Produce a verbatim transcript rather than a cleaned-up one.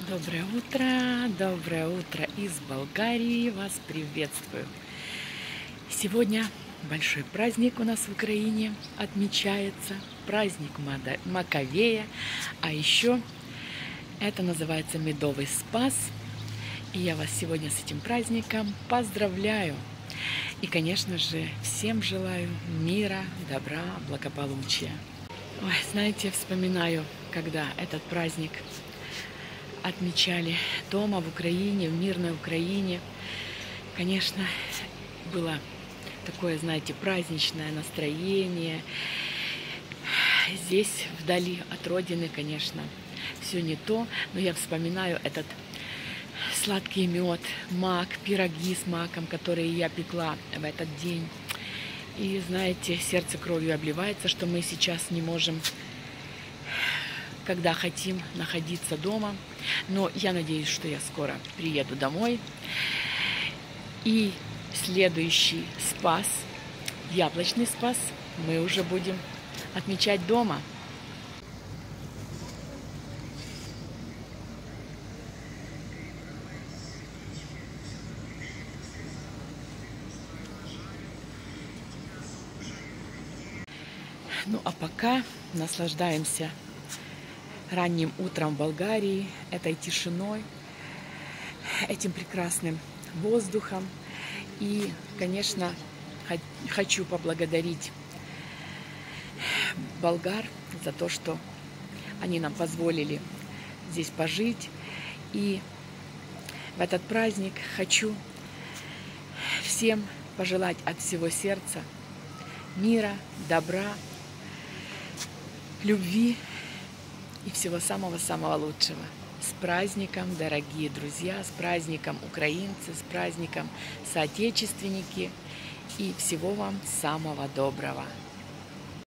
Доброе утро, доброе утро из Болгарии, вас приветствую. Сегодня большой праздник у нас в Украине отмечается, праздник Маковея, а еще это называется Медовый Спас. И я вас сегодня с этим праздником поздравляю. И, конечно же, всем желаю мира, добра, благополучия. Ой, знаете, вспоминаю, когда этот праздник отмечали дома в Украине, в мирной Украине. Конечно, было такое, знаете, праздничное настроение. Здесь, вдали от родины, конечно, все не то, но я вспоминаю этот сладкий мед, мак, пироги с маком, которые я пекла в этот день. И, знаете, сердце кровью обливается, что мы сейчас не можем, когда хотим, находиться дома. Но я надеюсь, что я скоро приеду домой. И следующий Спас, яблочный Спас, мы уже будем отмечать дома. Ну а пока наслаждаемся ранним утром в Болгарии, этой тишиной, этим прекрасным воздухом. И, конечно, хочу поблагодарить болгар за то, что они нам позволили здесь пожить. И в этот праздник хочу всем пожелать от всего сердца мира, добра, любви и всего самого-самого лучшего. С праздником, дорогие друзья, с праздником, украинцы, с праздником, соотечественники. И всего вам самого доброго.